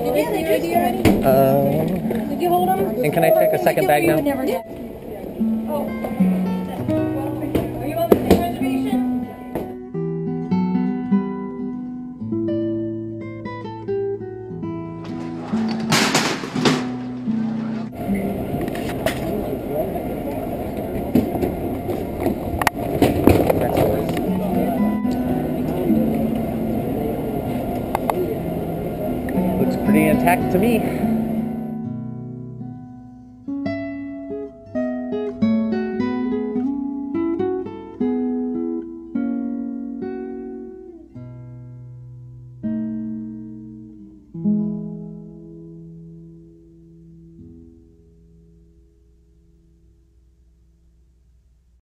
Yeah, they tasted already. Did you hold them? And can I check a second bag now? Oh. Are you on the same reservation? Looks pretty intact to me.